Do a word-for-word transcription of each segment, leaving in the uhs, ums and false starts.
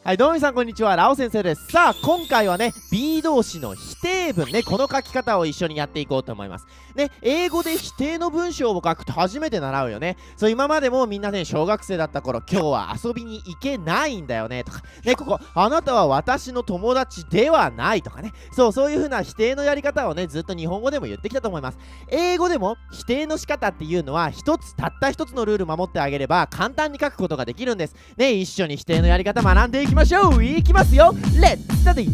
はい、どうも皆さんこんにちは、ラオ先生です。さあ、今回はね、be 動詞の否定文ね、この書き方を一緒にやっていこうと思います。ね、英語で否定の文章を書くと初めて習うよね。そう、今までもみんなね、小学生だった頃、今日は遊びに行けないんだよね、とか、ね、ここ、あなたは私の友達ではないとかね、そう、そういう風な否定のやり方をね、ずっと日本語でも言ってきたと思います。英語でも否定の仕方っていうのは、一つ、たった一つのルール守ってあげれば、簡単に書くことができるんです。ね、一緒に否定のやり方学んでいきましょう。いきますよ、レッツスタディ。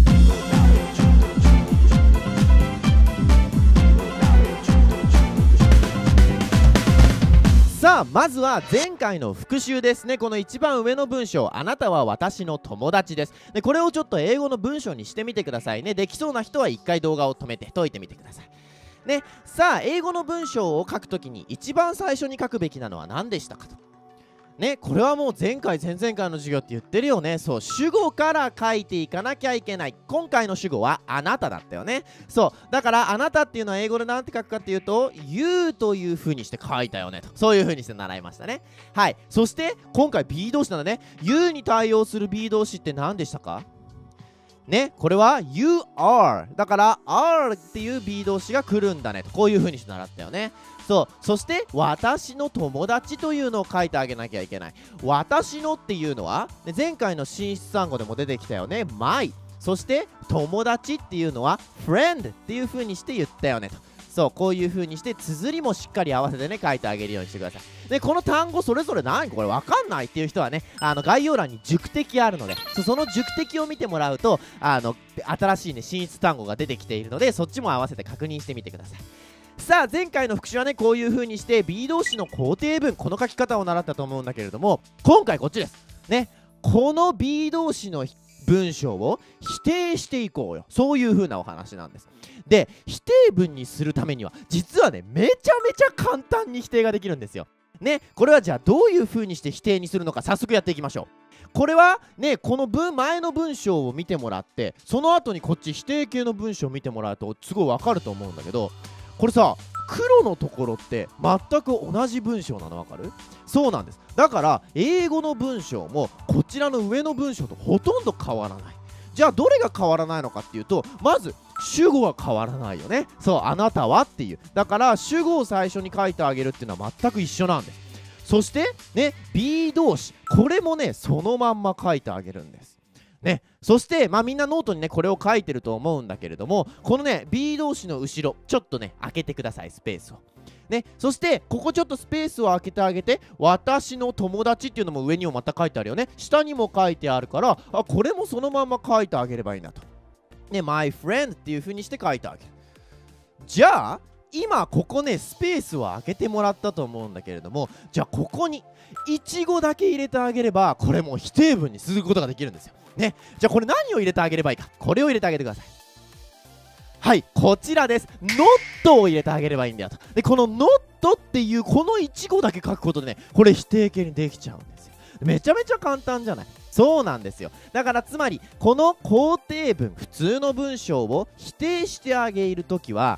さあ、まずは前回の復習ですね。この一番上の文章、あなたは私の友達です。で、これをちょっと英語の文章にしてみてくださいね。できそうな人は一回動画を止めて解いてみてくださいね。さあ、英語の文章を書くときに一番最初に書くべきなのは何でしたかとね、これはもう前回前々回の授業って言ってるよね。そう、主語から書いていかなきゃいけない。今回の主語はあなただったよね。そう、だからあなたっていうのは英語で何て書くかっていうと You という風にして書いたよねと、そういう風にして習いましたね。はい、そして今回 be 動詞なんだね。 You に対応する be 動詞って何でしたかね、これは You are だから are っていう be 動詞が来るんだねと、こういう風にして習ったよね。そう、そして私の友達というのを書いてあげなきゃいけない。私のっていうのは、ね、前回の進出単語でも出てきたよね。my。そして友達っていうのは friend っていう風にして言ったよねと。そう、こういう風にして綴りもしっかり合わせてね書いてあげるようにしてください。で、この単語それぞれ何これわかんないっていう人はね、あの概要欄に熟適あるので、そその熟適を見てもらうと、あの新しいね進出単語が出てきているので、そっちも合わせて確認してみてください。さあ、前回の復習はね、こういう風にして be 動詞の肯定文、この書き方を習ったと思うんだけれども、今回こっちですね。この be 動詞の文章を否定していこうよ、そういう風なお話なんです。で、否定文にするためには実はね、めちゃめちゃ簡単に否定ができるんですよね。これはじゃあどういう風にして否定にするのか早速やっていきましょう。これはね、この文前の文章を見てもらって、その後にこっち否定形の文章を見てもらうとすごいわかると思うんだけど、これさ、黒のところって全く同じ文章なのわかる？そうなんです。だから英語の文章もこちらの上の文章とほとんど変わらない。じゃあどれが変わらないのかっていうと、まず主語は変わらないよね。そう、あなたはっていう。だから主語を最初に書いてあげるっていうのは全く一緒なんです。そしてね、be 動詞、これもねそのまんま書いてあげるんですね。そしてまあみんなノートにねこれを書いてると思うんだけれども、このね be 動詞の後ろちょっとね開けてください、スペースをね。そしてここちょっとスペースを開けてあげて、私の友達っていうのも上にもまた書いてあるよね。下にも書いてあるから、あ、これもそのまま書いてあげればいいなとね。 my friend っていう風にして書いてあげる。じゃあ今ここねスペースを開けてもらったと思うんだけれども、じゃあここにいちごだけ入れてあげれば、これもう否定文にすることができるんですよね。じゃあこれ何を入れてあげればいいか、これを入れてあげてください。はい、こちらです。 not を入れてあげればいいんだよと。で、この not っていうこのいちごだけ書くことでね、これ否定形にできちゃうんですよ。めちゃめちゃ簡単じゃない？そうなんですよ。だからつまりこの肯定文、普通の文章を否定してあげるときは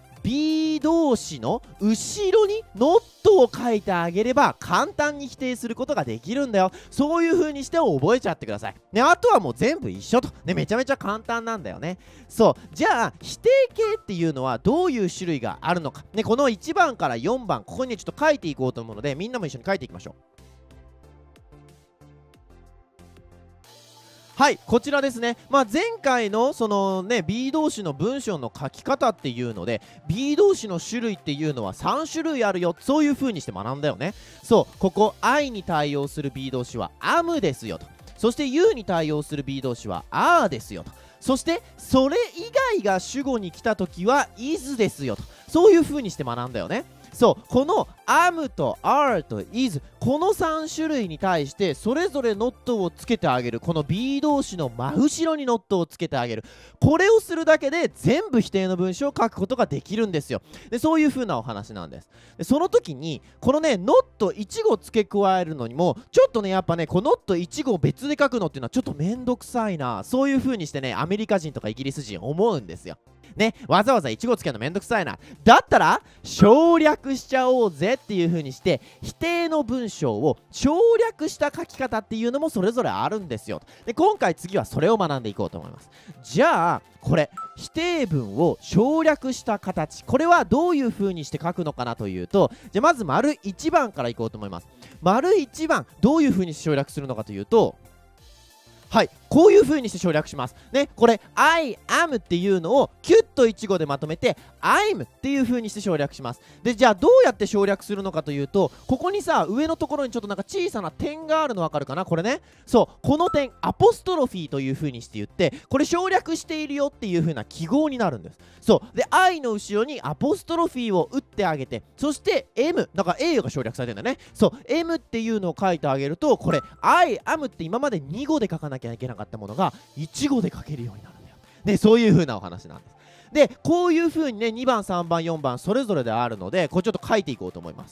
be 動詞の後ろに not を書いてあげれば簡単に否定することができるんだよ。そういう風にして覚えちゃってくださいね。あとはもう全部一緒とね、めちゃめちゃ簡単なんだよね。そう、じゃあ否定形っていうのはどういう種類があるのかね、このいちばんからよんばん、ここにちょっと書いていこうと思うので、みんなも一緒に書いていきましょう。はい、こちらですね。まあ、前回のそのね be 動詞の文章の書き方っていうので be 動詞の種類っていうのはさん種類あるよ、そういう風にして学んだよね。そう、ここ I に対応する be 動詞は am ですよと。そして You に対応する be 動詞は are ですよと。そしてそれ以外が主語に来た時は is ですよと。そういう風にして学んだよね。そう、この am と are と is、 このさん種類に対してそれぞれ not をつけてあげる。この be 動詞の真後ろに not をつけてあげる。これをするだけで全部否定の文章を書くことができるんですよ。で、そういう風なお話なんです。で、その時にこのね not いち語付け加えるのにもちょっとねやっぱねこの not いち語を別で書くのっていうのはちょっとめんどくさいな、そういう風にしてねアメリカ人とかイギリス人思うんですよ。 ね、わざわざいちごつけるのめんどくさいな。だったら省略しちゃおうぜっていう風にして、否定の文章を省略した書き方っていうのもそれぞれあるんですよ。で、今回次はそれを学んでいこうと思います。じゃあこれ否定文を省略した形、これはどういう風にして書くのかなというと、じゃあまず丸いちばんからいこうと思います。丸いちばんどういう風に省略するのかというと、はい、こういう風にして省略しますね。これ I am っていうのをキュッといち語でまとめて I'm っていう風にして省略します。で、じゃあどうやって省略するのかというと、ここにさ、上のところにちょっとなんか小さな点があるの分かるかな、これね。そう、この点アポストロフィーという風にして言って、これ省略しているよっていう風な記号になるんです。そうで、 I の後ろにアポストロフィーを打ってあげて、そして M だから A が省略されてるんだね。そう、 M っていうのを書いてあげると、これ I am って今までに語で書かなきゃいけなかったものがいち語で書けるようになるんだよ。ね、そういう風なお話なんです。で、こういう風にね、にばんさんばんよんばんそれぞれであるので、これちょっと書いていこうと思います。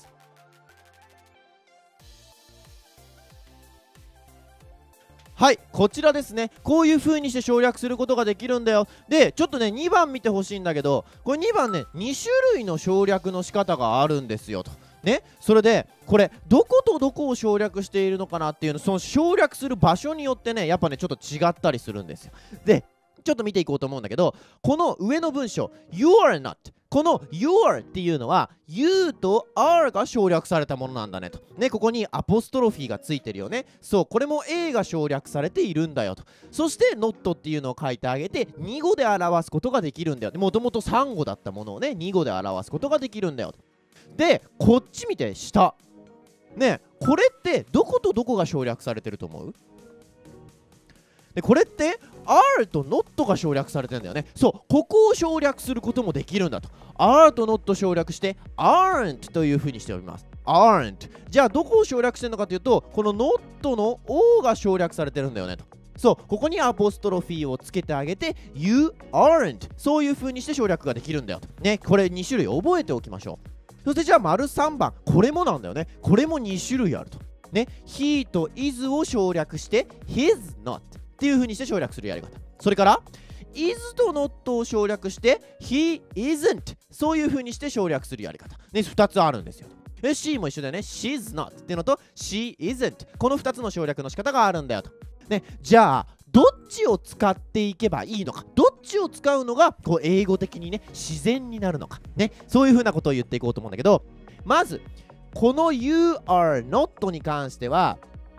はい、こちらですね。こういう風にして省略することができるんだよ。で、ちょっとね、にばん見てほしいんだけど、これにばんね、に種類の省略の仕方があるんですよと。ね、それでこれどことどこを省略しているのかなっていうの、その省略する場所によってね、やっぱねちょっと違ったりするんですよ。で、ちょっと見ていこうと思うんだけど、この上の文章 You are not、 この Your っていうのは You と are が省略されたものなんだねと。ね、ここにアポストロフィーがついてるよね。そう、これも A が省略されているんだよと。そして not っていうのを書いてあげてに語で表すことができるんだよ。もともとさん語だったものをねに語で表すことができるんだよと。で、こっち見て下ね、これってどことどこが省略されてると思う？で、これって are と not が省略されてるんだよね。そう、ここを省略することもできるんだと。are と not 省略して aren't という風にしております。aren't。じゃあどこを省略してるのかというと、この not の O が省略されてるんだよねと。そう、ここにアポストロフィーをつけてあげて You aren't、 そういう風にして省略ができるんだよと。ね、これに種類覚えておきましょう。そしてじゃあ丸さんばん、これもなんだよね。これもに種類あると。ね、he と is を省略して his not っていう風にして省略するやり方。それから is と not を省略して he isn't、 そういう風にして省略するやり方。ね、ふたつあるんですよ。で C も一緒だよね。 she's not っていうのと she isn't、 このふたつの省略の仕方があるんだよと。ね、じゃあどっちを使っていけばいいのか、どっちを使うのがこう英語的にね自然になるのかね、そういう風なことを言っていこうと思うんだけど、まずこの You are not に関しては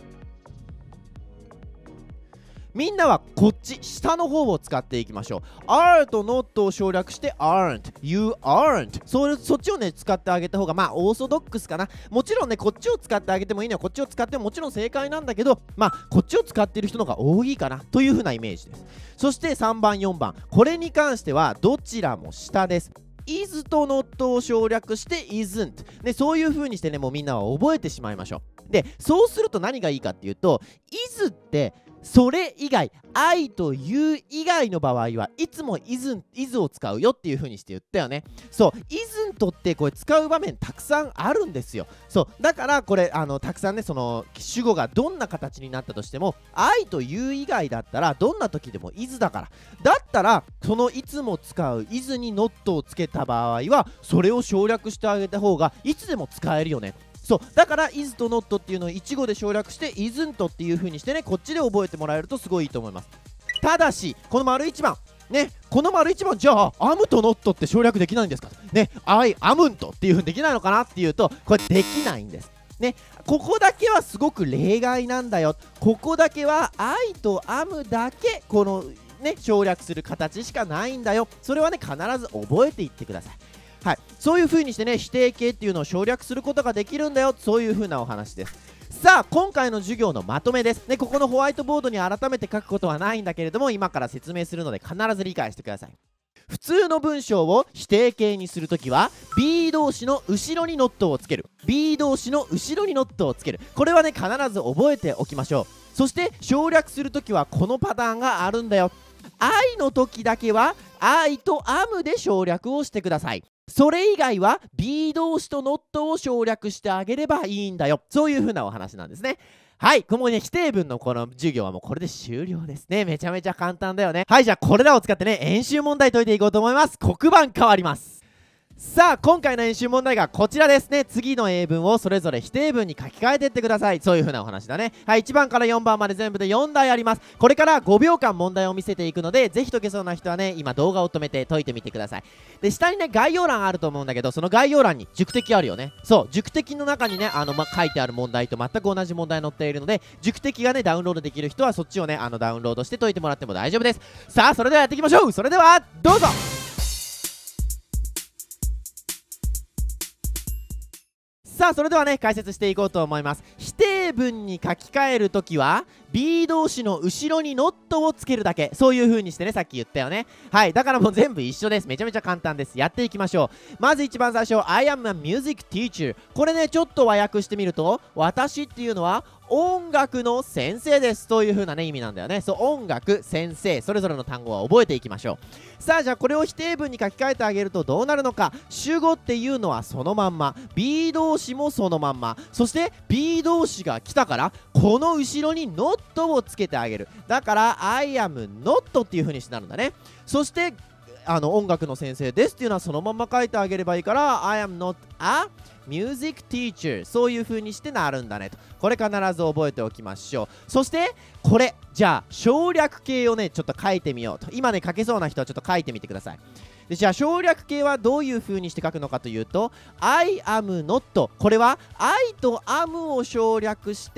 みんなはこっち下の方を使っていきましょう。 are と not を省略して aren't、 You aren't、 そ, そっちをね使ってあげた方がまあオーソドックスかな。もちろんねこっちを使ってあげてもいいのよ。こっちを使ってももちろん正解なんだけど、まあこっちを使っている人の方が多いかなという風なイメージです。そしてさんばんよんばん、これに関してはどちらも下です。is と not を省略して isn't、 ね、そういう風にしてねもうみんなは覚えてしまいましょう。で、そうすると何がいいかっていうと、 is ってそれ以外 I と You 以外の場合はいつも isn't、 is を使うよっていう風にして言ったよね。そう、isn't ってこれ使う場面たくさんあるんですよ。そうだからこれあのたくさんねその主語がどんな形になったとしても I と You 以外だったらどんな時でも is だから、だったらそのいつも使う is に not をつけた場合はそれを省略してあげた方がいつでも使えるよね。そうだから is と not っていうのをいち語で省略して isn't っていう風にしてねこっちで覚えてもらえるとすごいいいと思います。ただしこの丸いちばんね、この丸いちばんじゃあ am と not って省略できないんですかね、 I amn't っていう風にできないのかなっていうとこれできないんですね。ここだけはすごく例外なんだよ。ここだけは I と am だけこのね省略する形しかないんだよ。それはね必ず覚えていってください。はい、そういう風にしてね否定形っていうのを省略することができるんだよ、そういう風なお話です。さあ今回の授業のまとめですね。ここのホワイトボードに改めて書くことはないんだけれども今から説明するので必ず理解してください。普通の文章を否定形にするときは be 動詞の後ろに not をつける、 be 動詞の後ろに not をつける、これはね必ず覚えておきましょう。そして省略するときはこのパターンがあるんだよ。 I の時だけは I と am で省略をしてください。それ以外は be 動詞と not を省略してあげればいいんだよ、そういう風なお話なんですね。 はい、このね、否定文のこの授業はもうこれで終了ですね。めちゃめちゃ簡単だよね。はい、じゃあこれらを使ってね、演習問題解いていこうと思います。黒板変わります。さあ今回の演習問題がこちらですね。次の英文をそれぞれ否定文に書き換えてってください。そういう風なお話だね。はい、いちばんからよんばんまで全部でよんだいあります。これからごびょうかん問題を見せていくので、ぜひ解けそうな人はね、今動画を止めて解いてみてください。で下にね概要欄あると思うんだけど、その概要欄に塾的あるよね。そう塾的の中にねあの、ま、書いてある問題と全く同じ問題載っているので、塾的がねダウンロードできる人はそっちをねあのダウンロードして解いてもらっても大丈夫です。さあそれではやっていきましょう。それではどうぞ。さあそれではね解説していこうと思います。否定文に書き換えるときは ビー 動詞の後ろに ノット をつけるだけ、そういう風にしてね、さっき言ったよね。はい、だからもう全部一緒です。めちゃめちゃ簡単です。やっていきましょう。まず一番最初 I am a music teacher。 これねちょっと和訳してみると、私っていうのは音楽の先生です。そういう風なね意味なんだよね。そう音楽先生、それぞれの単語は覚えていきましょう。さあじゃあこれを否定文に書き換えてあげるとどうなるのか。主語っていうのはそのまんま、 ビー 動詞もそのまんま、そして ビー 動詞が来たからこの後ろに ノット をつけてあげる。だから I am not っていう風になるんだね。そしてあの音楽の先生ですっていうのはそのまま書いてあげればいいから I am not a music teacher、 そういう風にしてなるんだねと。これ必ず覚えておきましょう。そしてこれじゃあ省略形をねちょっと書いてみようと。今ね書けそうな人はちょっと書いてみてください。でじゃあ省略形はどういう風にして書くのかというと I am not、 これは I と am を省略して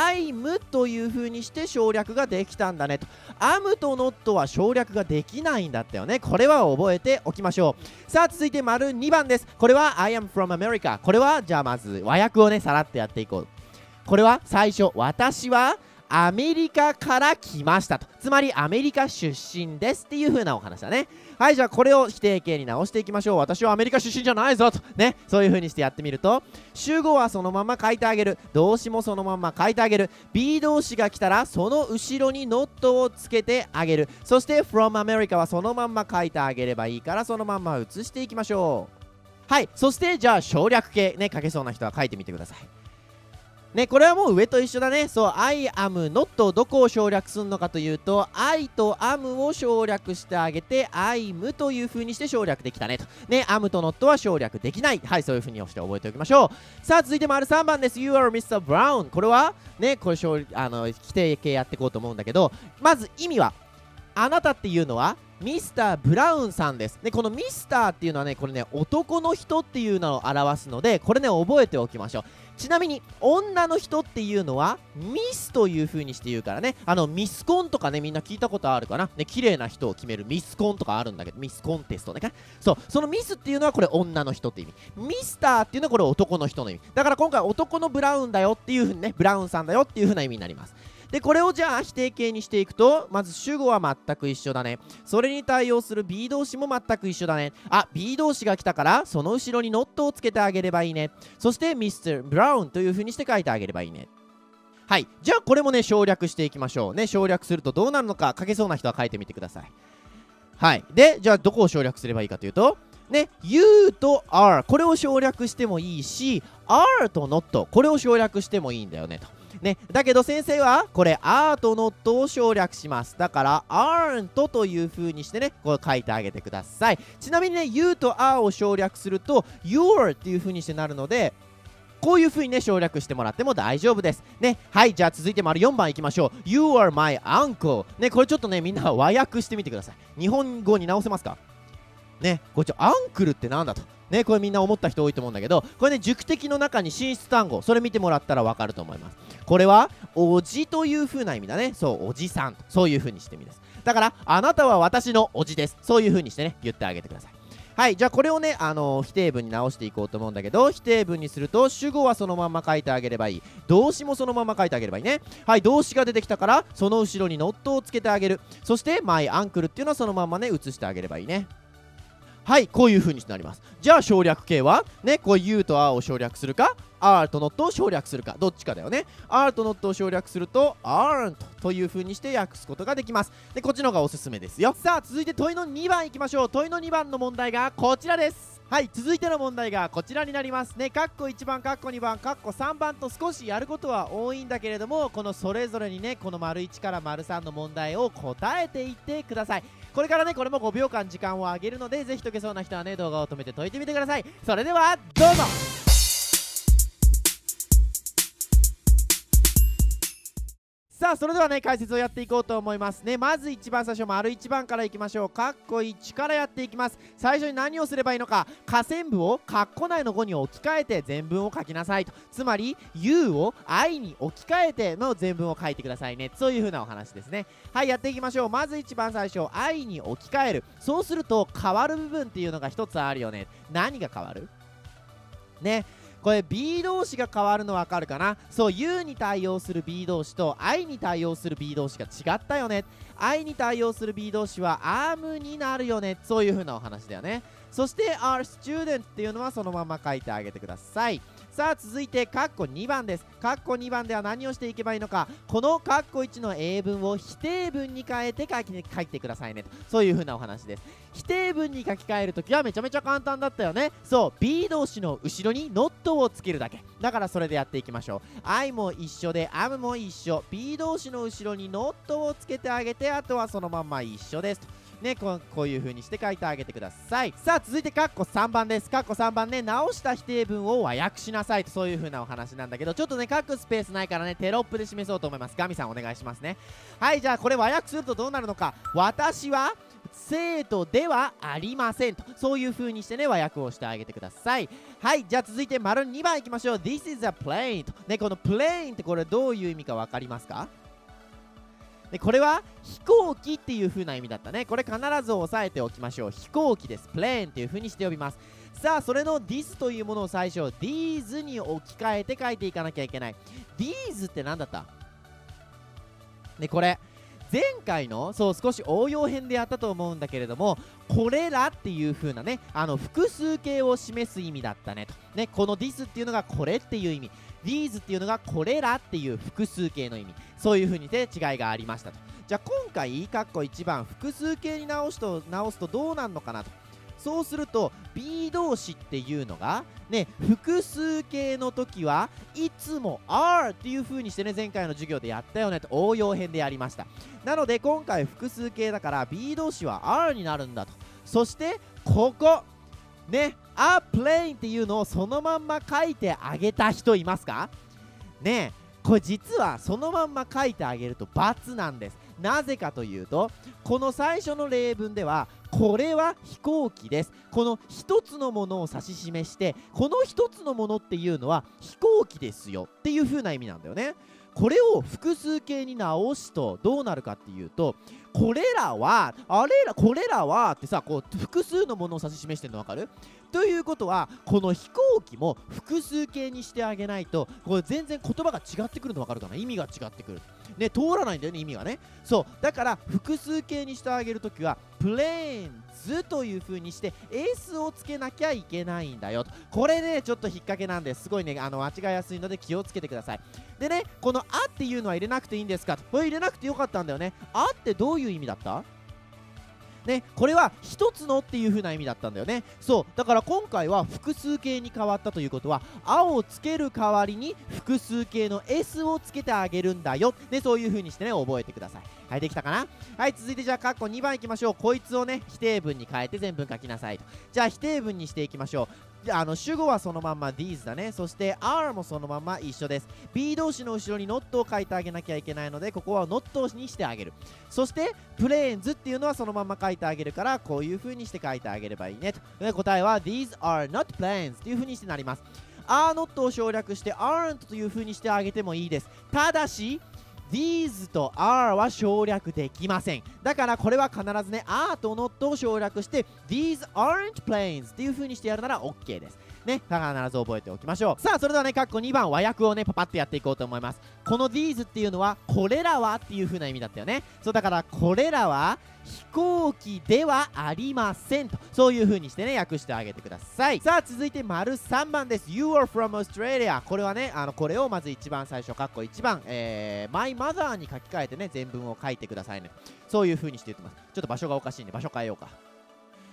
I'm という風にして省略ができたんだねと。 am と not は省略ができないんだったよね。これは覚えておきましょう。さあ続いて丸にばんです。これは I am from America。 これはじゃあまず和訳をねさらっとやっていこう。これは最初私はアメリカから来ましたと、つまりアメリカ出身ですっていう風なお話だね。はい、じゃあこれを否定形に直していきましょう。私はアメリカ出身じゃないぞとね、そういう風にしてやってみると、主語はそのまま書いてあげる、動詞もそのまま書いてあげる、 ビー 動詞が来たらその後ろに ノット をつけてあげる、そして from America はそのまま書いてあげればいいからそのまま移していきましょう。はい、そしてじゃあ省略形ね書けそうな人は書いてみてくださいね。これはもう上と一緒だね。そう I am not どこを省略するのかというと I と am を省略してあげて I'm という風にして省略できたねとね。 am と not は省略できない。はい、そういう風に押して覚えておきましょう。さあ続いて丸さんばんです。 You are ミスター Brown。 これはねこれあの否定形やっていこうと思うんだけど、まず意味はあなたっていうのはミスター・ブラウンさんです。でこのミスターっていうのはねこれね男の人っていうのを表すので、これね覚えておきましょう。ちなみに女の人っていうのはミスという風にして言うからね。あのミスコンとかねみんな聞いたことあるかなね。綺麗な人を決めるミスコンとかあるんだけど、ミスコンテストね。そうそのミスっていうのはこれ女の人って意味、ミスターっていうのはこれ男の人の意味だから、今回男のブラウンだよっていう風にね、ブラウンさんだよっていう風な意味になります。でこれをじゃあ否定形にしていくと、まず主語は全く一緒だね。それに対応する ビー 動詞も全く一緒だね。あ ビー 動詞が来たからその後ろに ノット をつけてあげればいいね。そしてミスター・ブラウンという風にして書いてあげればいいね。はい、じゃあこれもね省略していきましょうね。省略するとどうなるのか書けそうな人は書いてみてください。はい、でじゃあどこを省略すればいいかというとね、You と are これを省略してもいいし are と not これを省略してもいいんだよねとね。だけど先生はこれ are と not を省略します。だから aren't という風にしてねこれ書いてあげてください。ちなみにね You と are を省略すると Your っていう風にしてなるので、こういう風にね省略してもらっても大丈夫ですね。はい、じゃあ続いて丸よんばんいきましょう。 You are my uncle ね。これちょっとねみんな和訳してみてください。日本語に直せますかね。これちょアンクルってなんだとね、これみんな思った人多いと思うんだけど、これね塾的の中に進出単語、それ見てもらったらわかると思います。これはおじという風な意味だね。そうおじさんとそういう風にしてみです。だからあなたは私のおじです、そういう風にしてね言ってあげてください。はい、じゃあこれをね、あのー、否定文に直していこうと思うんだけど、否定文にすると主語はそのまま書いてあげればいい、動詞もそのまま書いてあげればいいね。はい、動詞が出てきたからその後ろに ノット をつけてあげる。そして my uncle っていうのはそのままね移してあげればいいね。はい、こういう風になります。じゃあ省略形はね、こう You と are を省略するか are と not を省略するか、どっちかだよね。 are と not を省略すると aren't という風にして訳すことができます。でこっちの方がおすすめですよ。さあ続いて問いのにばんいきましょう。問いのにばんの問題がこちらです。 はい、続いての問題がこちらになりますね。カッコいちばん、カッコにばん、カッコさんばんと少しやることは多いんだけれども、このそれぞれにね、この丸いちから丸さんの問題を答えていってください。これからね、これもごびょうかん時間を上げるので、ぜひ解けそうな人はね、動画を止めて解いてみてください。それではどうぞ。さあ、それではね、解説をやっていこうと思いますね。まず一番最初、丸いちばんからいきましょう。カッコいちからやっていきます。最初に何をすればいいのか、下線部をカッコ内の語に置き換えて全文を書きなさいと。つまり You を I に置き換えての全文を書いてくださいね。そういう風なお話ですね。はい、やっていきましょう。まず一番最初、 I に置き換える。そうすると変わる部分っていうのが一つあるよね。何が変わるね。これ B 動詞が変わるの分かるかな。そう、You に対応する B 動詞と I に対応する B 動詞が違ったよね。I に対応する B 動詞は am になるよね。そういう風なお話だよね。そして are student っていうのはそのまま書いてあげてください。さあ、続いてカッコにばんです。カッコにばんでは何をしていけばいいのか。このカッコいちの英文を否定文に変えて書き書いてくださいねと。そういう風なお話です。否定文に書き換えるときはめちゃめちゃ簡単だったよね。そう、 B 動詞の後ろに not をつけるだけだから、それでやっていきましょう。 I も一緒で am も一緒。 B 動詞の後ろに not をつけてあげて、あとはそのまんま一緒ですとね。こ, こういう風にして書いてあげてください。さあ、続いてカッコさんばんです。カッコさんばんね、直した否定文を和訳しなさいと。そういう風なお話なんだけど、ちょっとね書くスペースないからね、テロップで示そうと思います。ガミさんお願いしますね。はい、じゃあこれ和訳するとどうなるのか。私は生徒ではありませんと。そういう風にしてね、和訳をしてあげてください。はい、じゃあ続いて丸にばんいきましょう。 This is a plane とね。この plane ってこれどういう意味か分かりますか。でこれは飛行機っていう風な意味だったね。これ必ず押さえておきましょう。飛行機です。プレーンっていう風にして呼びます。さあ、それの this というものを最初 these に置き換えて書いていかなきゃいけない。 these って何だったね。これ前回のそう少し応用編でやったと思うんだけれども、これらっていう風なね、あの複数形を示す意味だったねとね。この this っていうのがこれっていう意味、these っていうのがこれらっていう複数形の意味、そういう風にで違いがありましたと。じゃあ今回カッコいちばん複数形に直すと直すとどうなるのかなと。そうすると B 動詞っていうのがね、複数形の時はいつも are っていう風にしてね、前回の授業でやったよねと応用編でやりました。なので今回複数形だから B 動詞は are になるんだと。そしてここね、a plane っていうのをそのまんま書いてあげた人いますかね。これ実はそのまんま書いてあげると×なんです。なぜかというと、この最初の例文ではこれは飛行機です。この一つのものを指し示して、この一つのものっていうのは飛行機ですよっていう風な意味なんだよね。これを複数形に直すとどうなるかっていうと、これらはあれらこれらはってさ、こう複数のものを指し示してるの分かる？ということはこの飛行機も複数形にしてあげないと、これ全然言葉が違ってくるの分かるかな。意味が違ってくるね、通らないんだよね、意味がね。そうだから複数形にしてあげるときはプレーンズという風にして S をつけなきゃいけないんだよと。これねちょっと引っ掛けなんです。すごいね、あの間違いやすいので気をつけてください。でね、このあっていうのは入れなくていいんですかと。これ入れなくてよかったんだよね。あってどういう意味だったね、これは一つのっていう風な意味だったんだよね。そうだから今回は複数形に変わったということは、あをつける代わりに複数形の S をつけてあげるんだよ、ね、そういう風にしてね覚えてください。はい、できたかな。はい、続いてじゃあカッコにばんいきましょう。こいつをね否定文に変えて全文書きなさいと。じゃあ否定文にしていきましょう。あの主語はそのまんま these だね。そして are もそのまま一緒です。 B 動詞の後ろに not を書いてあげなきゃいけないので、ここは not にしてあげる。そしてプレーンズっていうのはそのまま書いてあげるから、こういう風にして書いてあげればいいねと。で答えは these are not planes っていう風にしてなります。 are not を省略して aren't という風にしてあげてもいいです。ただしthese と are は省略できません。だからこれは必ずね are と not を省略して these aren't planes っていう風にしてやるなら OK ですね。必ず覚えておきましょう。さあそれではねカッコにばん和訳をねパパッとやっていこうと思います。この these っていうのはこれらはっていう風な意味だったよね。そうだからこれらは飛行機ではありませんと、そういう風にしてね訳してあげてください。さあ続いて丸さんばんです。 You are from Australia。 これはねあのこれをまず一番最初カッコいちばん、えー、My mother に書き換えてね全文を書いてくださいね。そういう風にして言ってます。ちょっと場所がおかしいんで場所変えようか。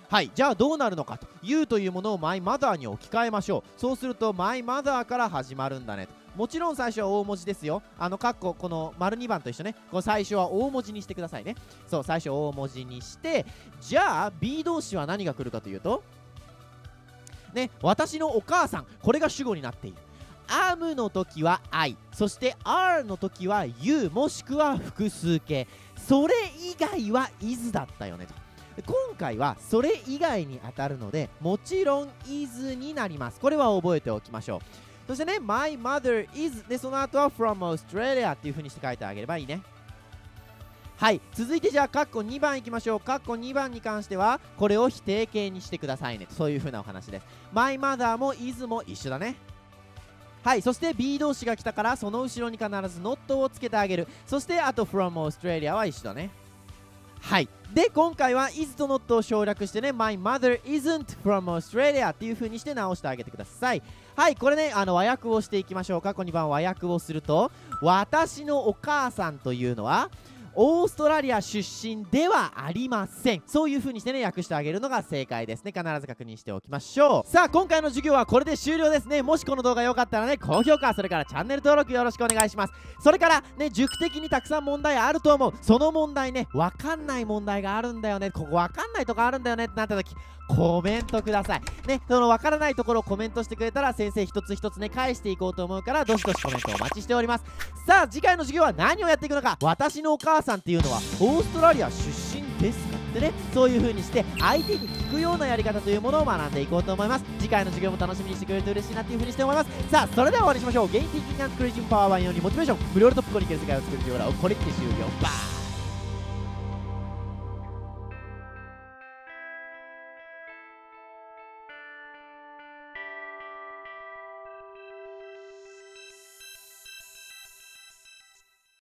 はい、じゃあどうなるのかと You というものを My mother に置き換えましょう。そうすると My mother から始まるんだねと。もちろん最初は大文字ですよ。あの、かっここの丸にばんと一緒ね。この最初は大文字にしてくださいね。そう、最初大文字にして、じゃあ B 動詞は何が来るかというと、ね、私のお母さん、これが主語になっている。am の時は I、そして are の時は You、もしくは複数形。それ以外は is だったよねと。今回はそれ以外に当たるので、もちろん is になります。これは覚えておきましょう。そしてね、My mother is で、その後は from Australia っていう風にして書いてあげればいいね。はい、続いてじゃあ、カッコにばんいきましょう。カッコにばんに関しては、これを否定形にしてくださいね。そういう風なお話です。My mother も is も一緒だね。はい、そして B 動詞が来たから、その後ろに必ず not をつけてあげる。そして、あと from Australia は一緒だね。はい。で、今回は is と not を省略してね、My mother isn't from Australia っていう風にして直してあげてください。はい、これね、あの和訳をしていきましょう。過去にばん和訳をすると、私のお母さんというのは、オーストラリア出身ではありません。そういう風にしてね、訳してあげるのが正解ですね。必ず確認しておきましょう。さあ、今回の授業はこれで終了ですね。もしこの動画良かったらね、高評価、それからチャンネル登録よろしくお願いします。それからね、塾的にたくさん問題あると思う。その問題ね、わかんない問題があるんだよね。ここわかんないとこあるんだよねってなった時、コメントください。ね、そのわからないところをコメントしてくれたら、先生一つ一つね、返していこうと思うから、どしどしコメントお待ちしております。さあ、次回の授業は何をやっていくのか。私のお母さんっていうのは、オーストラリア出身ですかってね、そういう風にして相手に聞くようなやり方というものを学んでいこうと思います。次回の授業も楽しみにしてくれると嬉しいなっていう風にして思います。さあ、それでは終わりにしましょう。ゲインティンキング&クリエイティングパワーワンようにモチベーション無料でトップごに行ける世界を作る授業をこれって終了。バー